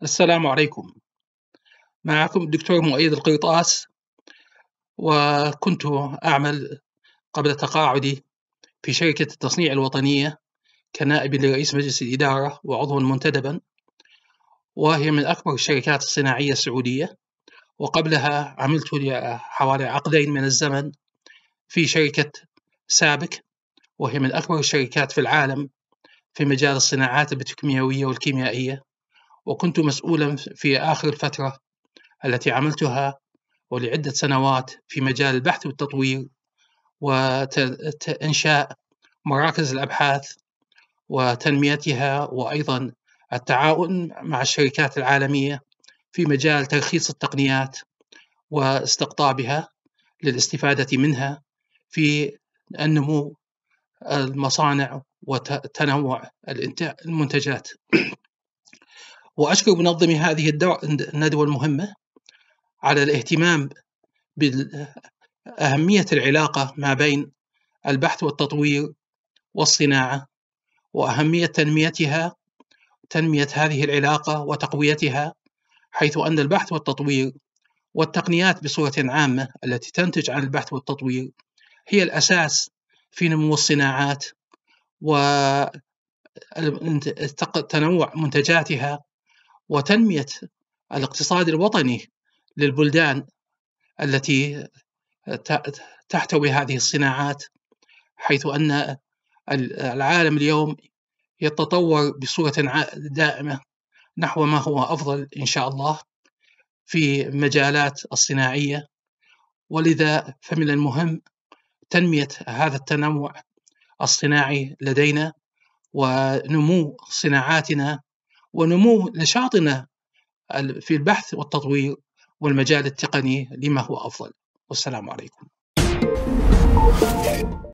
السلام عليكم. معكم الدكتور مؤيد القرطاس، وكنت أعمل قبل تقاعدي في شركة التصنيع الوطنية كنائب لرئيس مجلس الإدارة وعضوا منتدبا، وهي من أكبر الشركات الصناعية السعودية. وقبلها عملت حوالي عقدين من الزمن في شركة سابك، وهي من أكبر الشركات في العالم في مجال الصناعات البتروكيماوية والكيميائية. وكنت مسؤولا في آخر الفترة التي عملتها ولعدة سنوات في مجال البحث والتطوير وإنشاء مراكز الأبحاث وتنميتها، وأيضا التعاون مع الشركات العالمية في مجال ترخيص التقنيات واستقطابها للاستفادة منها في النمو المصانع وتنوع المنتجات. وأشكر منظمي هذه الندوة المهمة على الاهتمام بأهمية العلاقة ما بين البحث والتطوير والصناعة، وأهمية تنمية هذه العلاقة وتقويتها، حيث أن البحث والتطوير والتقنيات بصورة عامة التي تنتج عن البحث والتطوير هي الأساس في نمو الصناعات وتنوع منتجاتها وتنمية الاقتصاد الوطني للبلدان التي تحتوي هذه الصناعات، حيث أن العالم اليوم يتطور بصورة دائمة نحو ما هو أفضل إن شاء الله في مجالات الصناعية. ولذا فمن المهم تنمية هذا التنوع الصناعي لدينا، ونمو صناعاتنا ونمو نشاطنا في البحث والتطوير والمجال التقني لما هو أفضل. والسلام عليكم.